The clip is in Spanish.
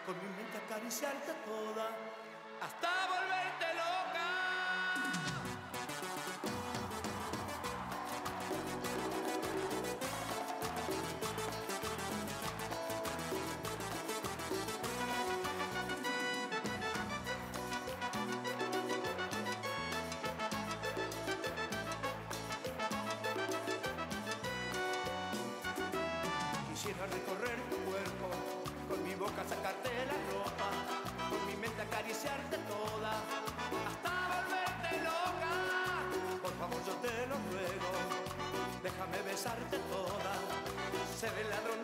con mi mente acariciarte toda, hasta volverte loca. Quisiera recorrer tu cuerpo, con mi boca sacarte la ropa, con mi mente acariciarte toda, hasta volverte loca. Por favor yo te lo ruego, déjame besarte toda, ser el ladrón